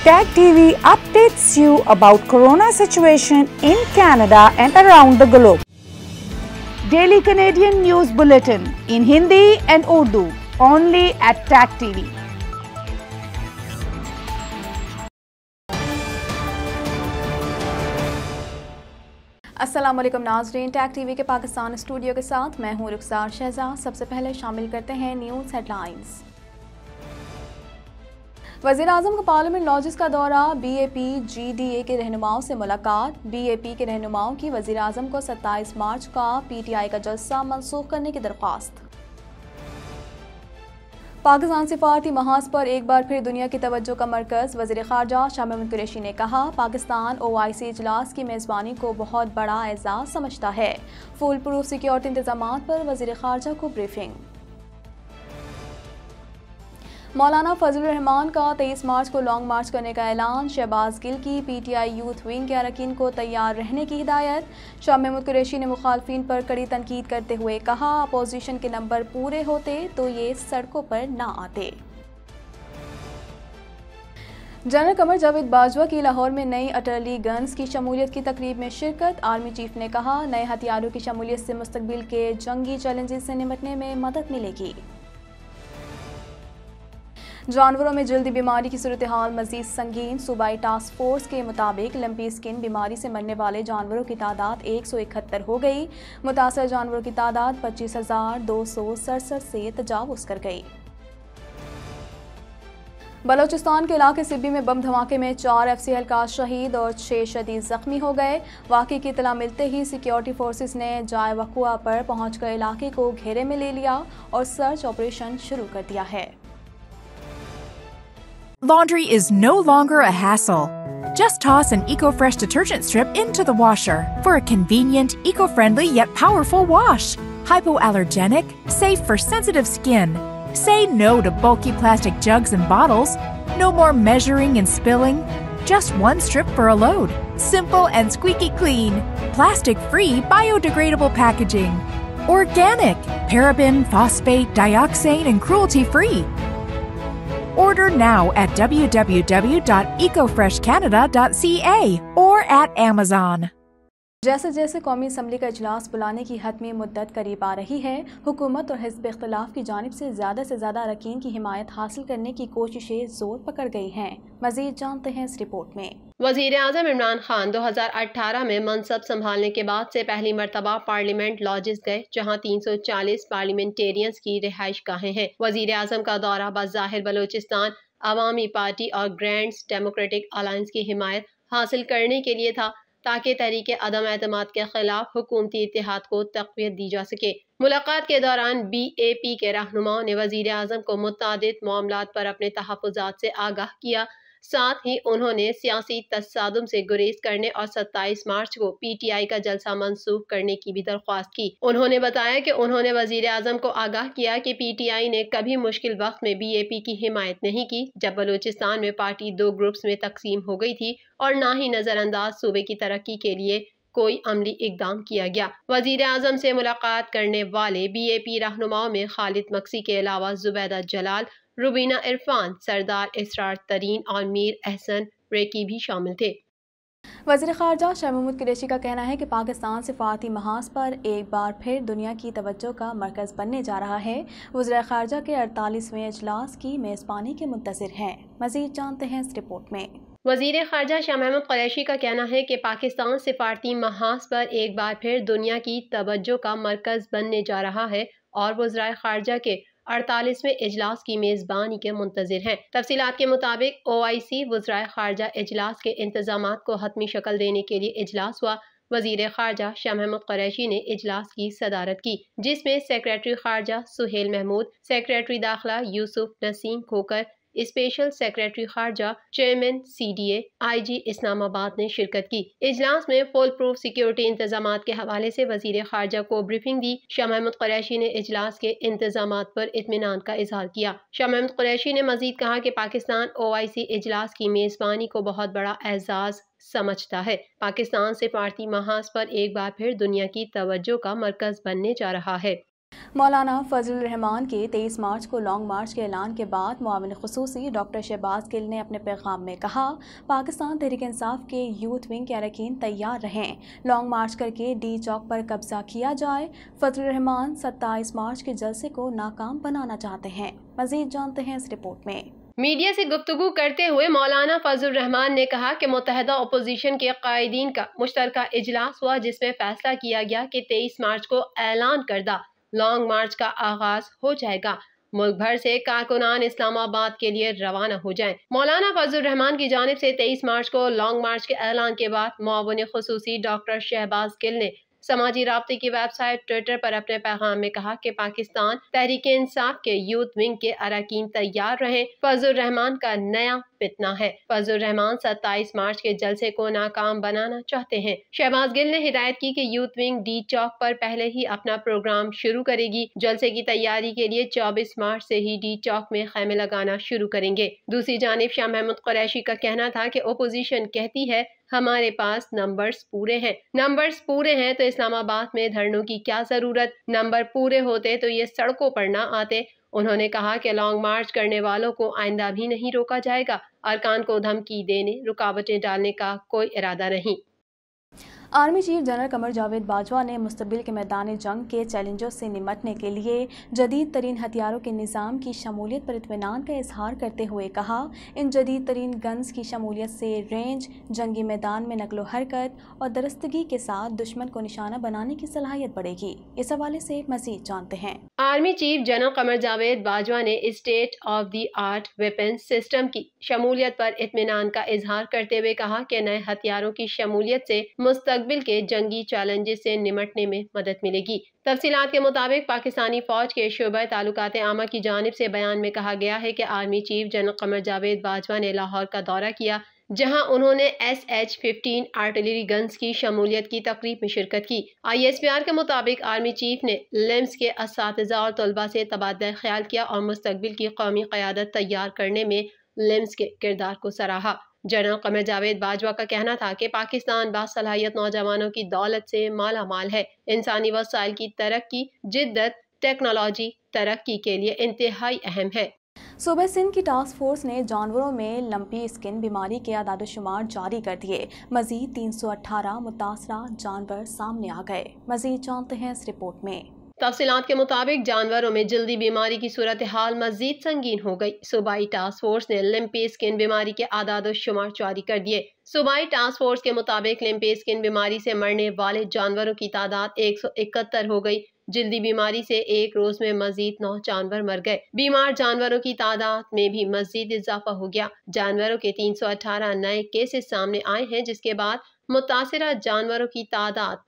Tag TV updates you about Corona situation in Canada and around the globe. Daily Canadian News Bulletin in Hindi and Urdu only at Tag TV. अस्सलाम वालेकुम नाज़रीन, tag TV के Pakistan studio के साथ मैं हूं रुखसार शहजाद। सबसे पहले शामिल करते हैं न्यूज़ हेडलाइंस। वज़ीर आज़म का पार्लियामेंट लॉजेस का दौरा, BAP GDA के रहनुमाओं से मुलाकात। BAP के रहनुमाओं की वज़ीर आज़म को 27 मार्च का PTI का जलसा मनसूख करने की दरख्वास्त। पाकिस्तान सिफारती महाज पर एक बार फिर दुनिया की तवज्जो का मरकज़। वज़ीर ख़ारजा शाह महमूद कुरैशी ने कहा, पाकिस्तान OIC इजलास की मेज़बानी को बहुत बड़ा एजाज़ समझता है। फुल प्रूफ सिक्योरिटी इंतजामात पर वज़ीर ख़ारजा को ब्रीफिंग। मौलाना फजलुर रहमान का 23 मार्च को लॉन्ग मार्च करने का ऐलान। शहबाज गिल की PTI यूथ विंग के अरकान को तैयार रहने की हिदायत। शाह महमूद कुरैशी ने मुखालफिन पर कड़ी तनकीद करते हुए कहा, अपोजिशन के नंबर पूरे होते तो ये सड़कों पर ना आते। जनरल कमर जावेद बाजवा की लाहौर में नई अटर्ली गन्स की शमूलियत की तकरीब में शिरकत। आर्मी चीफ ने कहा, नए हथियारों की शमूलियत से मुस्तकबिल के जंगी चैलेंजेस से निपटने में मदद मिलेगी। जानवरों में जल्दी बीमारी की सूरत हाल मजीद संगीन। सूबाई टास्क फोर्स के मुताबिक लंपी स्किन बीमारी से मरने वाले जानवरों की तादाद 171 हो गई। मुतासर जानवरों की तादाद 25,267 से तजावुज कर गई। बलोचिस्तान के इलाके सिब्बी में बम धमाके में 4 FC एहलकार शहीद और 6 शदीद जख्मी हो गए। वाक़े की इत्तला मिलते ही सिक्योरिटी फोर्सेस ने जाए वक़ुआ पर पहुंचकर इलाके को घेरे में ले लिया और सर्च ऑपरेशन शुरू कर दिया है। Laundry is no longer a hassle. Just toss an EcoFresh detergent strip into the washer for a convenient, eco-friendly yet powerful wash. Hypoallergenic, safe for sensitive skin. Say no to bulky plastic jugs and bottles. No more measuring and spilling. Just one strip for a load. Simple and squeaky clean. Plastic-free, biodegradable packaging. Organic, paraben, phosphate, dioxane, and cruelty-free. Order now at www.ecofreshcanada.ca or at Amazon. जैसे जैसे कौमी assembly का इजलास बुलाने की हतमी मुद्दत करीब आ रही है, हुकूमत और हिज़्ब इख्तिलाफ की जानिब से ज़्यादा अरकान की हिमायत हासिल करने की कोशिशें जोर पकड़ गई हैं। मज़ीद जानते हैं इस रिपोर्ट में। वज़ीर आज़म इमरान खान 2018 में मनसब संभालने के बाद से पहली मरतबा पार्लियामेंट लॉजेस गए, जहां 340 पार्लियामेंटेरियंस की रिहाइश गाहें हैं। वज़ीर आज़म का दौरा बज़ाहिर बलोचिस्तान अवामी पार्टी और ग्रैंड्स डेमोक्रेटिक अलायंस की हिमायत हासिल करने के लिए था, ताकि तहरीक अदम एतमाद के खिलाफ हुकूमती इत्तेहाद को तक़वियत दी जा सके। मुलाकात के दौरान BAP के रहनुमाओं ने वज़ीर आज़म को मुतादिद मामलात पर अपने तहफ़्फ़ुज़ात से आगाह किया। साथ ही उन्होंने सियासी तसादुम से गुरेज करने और 27 मार्च को PTI का जलसा मनसूख करने की भी दरख्वास्त की। उन्होंने बताया कि उन्होंने वज़ीर आज़म को आगाह किया कि PTI ने कभी मुश्किल वक्त में BAP की हिमायत नहीं की, जब बलूचिस्तान में पार्टी 2 ग्रुप्स में तकसीम हो गई थी, और ना ही नज़रअंदाज सूबे की तरक्की के लिए कोई अमली इकदाम किया गया। वज़ीर आज़म से मुलाकात करने वाले BAP रहनुमाओं में खालिद मक्सी के अलावा जुबैदा जलाल, रुबीना इरफान, सरदार इसरार तरीन और मीर एहसन रेकी भी शामिल थे। वज़ीर ख़ारजा शाह महमूद कुरैशी का कहना है कि पाकिस्तान सिफारती महाज पर एक बार फिर दुनिया की तवज्जो का मरकज़ बनने जा रहा है। वज़ीर ख़ारजा के 48वें इजलास की मेज़बानी के मुंतज़िर हैं। मज़ीद जानते हैं इस रिपोर्ट में। वज़ीर ख़ारजा शाह महमूद कुरैशी का कहना है कि पाकिस्तान सिफारती महाज पर एक बार फिर दुनिया की तवज्जो का मरकज़ बनने जा रहा है और वज़ीर ख़ारजा के 48वें इजलास की मेज़बानी के मुंतज़िर हैं। तफसीलात के मुताबिक OIC वज़ीर ख़ारजा इजलास के इंतज़ामात को हतमी शक्ल देने के लिए इजलास हुआ। वज़ीर ख़ारजा शाह महमूद कुरैशी ने इजलास की सदारत की, जिसमें सेक्रेटरी ख़ारजा सुहेल महमूद, सेक्रेटरी दाखिला यूसुफ नसीम खोकर, स्पेशल सेक्रेटरी ख़ारजा, चेयरमैन CDA, IG इस्लामाबाद ने शिरकत की। इजलास में फुल प्रूफ सिक्योरिटी इंतजामात के हवाले से वज़ीर ख़ारजा को ब्रीफिंग दी। शाह महमूद कुरैशी ने इजलास के इंतजामात पर इत्मीनान का इजहार किया। शाह महमूद कुरैशी ने मजीद कहा कि पाकिस्तान OIC इजलास की मेज़बानी को बहुत बड़ा एजाज़ समझता है। पाकिस्तान सिफारती महाज पर एक बार फिर दुनिया की तवज्जो का मरकज़ बनने जा रहा है। मौलाना फजलुर रहमान के 23 मार्च को लॉन्ग मार्च के ऐलान के बाद मुआविन खुसूसी डॉक्टर शहबाज गिल ने अपने पैगाम में कहा, पाकिस्तान तहरीक इंसाफ के यूथ विंग के अरकान तैयार रहें, लॉन्ग मार्च करके डी चौक पर कब्जा किया जाए। फजलुर रहमान 27 मार्च के जलसे को नाकाम बनाना चाहते हैं। मजीद जानते हैं इस रिपोर्ट में। मीडिया से गुफ्तगू करते हुए मौलाना फजलुर रहमान ने कहा कि मुत्तहिदा अपोजिशन के कायदीन का मुश्तरका इजलास हुआ, जिसमें फैसला किया गया कि 23 मार्च को ऐलान करदा लॉन्ग मार्च का आगाज हो जाएगा। मुल्क भर से कारकुनान इस्लामाबाद के लिए रवाना हो जाएं। मौलाना फजलुर रहमान की जानिब से 23 मार्च को लॉन्ग मार्च के ऐलान के बाद मुआविन खुसूसी डॉक्टर शहबाज गिल ने समाजी राब्ते की वेबसाइट ट्विटर पर अपने पैगाम में कहा कि पाकिस्तान तहरीक इंसाफ के यूथ विंग के अरकान तैयार रहें, फजलुर रहमान का नया फितना है। फजलुर रहमान 27 मार्च के जलसे को नाकाम बनाना चाहते हैं। शहबाज गिल ने हिदायत की कि यूथ विंग डी चौक पर पहले ही अपना प्रोग्राम शुरू करेगी। जलसे की तैयारी के लिए 24 मार्च से ही डी चौक में खैमे लगाना शुरू करेंगे। दूसरी जानिब शाह महमूद कुरैशी का कहना था कि ओपोजिशन कहती है हमारे पास नंबर्स पूरे हैं तो इस्लामाबाद में धरनों की क्या जरूरत, नंबर पूरे होते तो ये सड़कों पर ना आते। उन्होंने कहा कि लॉन्ग मार्च करने वालों को आइंदा भी नहीं रोका जाएगा। अरकान को धमकी देने, रुकावटें डालने का कोई इरादा नहीं। Army chief general Qamar Javed Bajwa ने मुस्तकबिल के मैदान जंग के चैलेंजों से निमटने के लिए जदीद तरीन हथियारों के निज़ाम की शमूलियत पर इत्मीनान का इजहार करते हुए कहा, इन जदीद तरीन गन्स की शमूलियत से रेंज, जंगी मैदान में नकलो हरकत और दरस्तगी के साथ दुश्मन को निशाना बनाने की सलाहियत बढ़ेगी। इस हवाले से मज़ीद जानते हैं। Army chief general Qamar Javed Bajwa ने state of the art weapon system की शमूलियत पर इत्मीनान का इजहार करते हुए कहा कि नए हथियारों की शमूलियत से मुस्तकबिल के जंगी चैलेंजेस से निमटने में मदद मिलेगी। तफसीलात के मुताबिक पाकिस्तानी फौज के शोबा ताल्लुकात आमा की जानिब से बयान में कहा गया है कि army chief general Qamar Javed Bajwa ने लाहौर का दौरा किया, जहां उन्होंने SH-15 आर्टिलरी गन्स की शमूलियत की तकरीब में शिरकत की। ISPR के मुताबिक आर्मी चीफ ने लिम्स के असातिज़ा और तलबा से तबादला ख्याल किया और मुस्तकबिल की कौमी क़यादत तैयार करने में लिम्स के किरदार को सराहा। जनरल कमर जावेद बाजवा का कहना था कि पाकिस्तान बासलाहियत नौजवानों की दौलत से माला माल है। इंसानी वसाइल की तरक्की, जिद्दत, टेक्नोलॉजी तरक्की के लिए इंतहाई अहम है। सूबा सिंध की टास्क फोर्स ने जानवरों में लंपी स्किन बीमारी के आदाद-ओ-शुमार जारी कर दिए। मजीद 318 मुतासरा जानवर सामने आ गए। मजीद जानते हैं इस रिपोर्ट में। तफसीलात के मुताबिक जानवरों में जल्दी बीमारी की सूरत हाल मजीद संगीन हो गई। सूबाई टास्क फोर्स ने लिम्पी स्किन बीमारी के आदाद-ओ-शुमार जारी कर दिए। सूबाई टास्क फोर्स के मुताबिक लिम्पी स्किन बीमारी से मरने वाले जानवरों की तादाद 171 हो गई। जल्दी बीमारी से एक रोज में मजीद 9 जानवर मर गए। बीमार जानवरों की तादाद में भी मजीद इजाफा हो गया। जानवरों के 318 नए केसेस सामने आए हैं, जिसके बाद मुतासिरा जानवरों की तादाद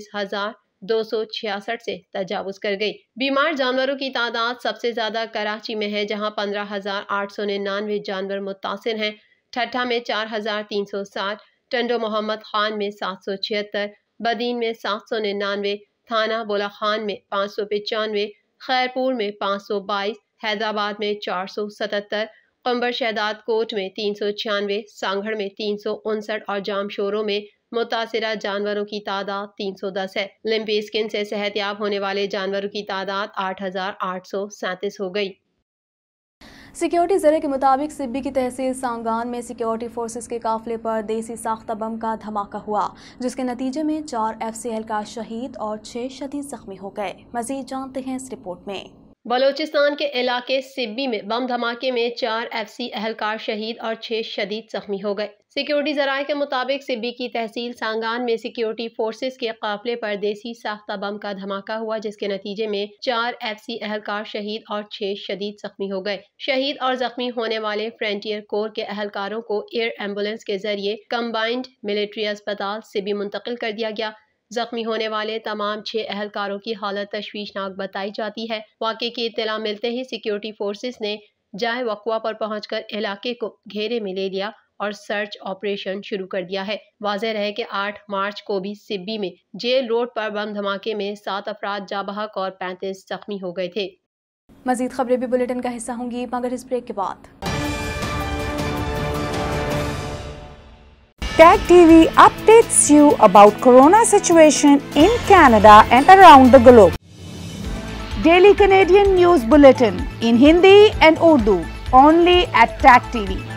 25,266 से तजावुज कर गई। बीमार जानवरों की तादाद सबसे ज्यादा कराची में है, जहां 15,899 जानवर मुतासिर हैं। ठट्ठा में 4,360, टंडो मोहम्मद खान में 776, बदीन में 799, थाना बोला खान में 595, खैरपुर में 522, हैदराबाद में 477, कंबर शहदाद कोट में 396, सांगड़ में 359 और जामशोरों में मुतासिरा जानवरों की तादाद 310 है। लिम्पी स्किन से सेहतयाब होने वाले जानवरों की तादाद 8,837 हो गई। सिक्योरिटी ज़रिए के मुताबिक सिब्बी की तहसील सांगान में सिक्योरिटी फोर्सेस के काफिले पर देसी साख्ता बम का धमाका हुआ, जिसके नतीजे में 4 FC एहलकार शहीद और 6 शदीद जख्मी हो गए। मजीद जानते हैं इस रिपोर्ट में। बलोचिस्तान के इलाके सिब्बी में बम धमाके में 4 FC एहलकार शहीद और 6 शदीद जख्मी हो गए। सिक्योरिटी जराये के मुताबिक सिब्बी की तहसील सांगान में सिक्योरिटी फोर्सेस के काफिले पर देसी साख्ता बम का धमाका हुआ, जिसके नतीजे में 4 FC एहलकार शहीद और 6 शदीद जख्मी हो गए। शहीद और जख्मी होने वाले फ्रंटियर कोर के एहलकारों को एयर एम्बुलेंस के जरिए कंबाइंड मिलिट्री अस्पताल सिब्बी मुंतकिल कर दिया गया। जख्मी होने वाले तमाम 6 एहलकारों की हालत तशवीशनाक बताई जाती है। वाक़े की इत्तला मिलते ही सिक्योरिटी फोर्सेस ने जाए वक़्वा पर पहुंचकर इलाके को घेरे में ले लिया और सर्च ऑपरेशन शुरू कर दिया है। वाज़ेह रहे कि 8 मार्च को भी सिब्बी में जेल रोड पर बम धमाके में 7 अफराद जाँ बहक और 35 जख्मी हो गए थे। मजीद खबरें भी बुलेटिन का हिस्सा होंगी, मगर इस ब्रेक के बाद। Tag TV updates you about corona situation in Canada and around the globe. Daily Canadian News Bulletin in Hindi and Urdu, only at TAC TV.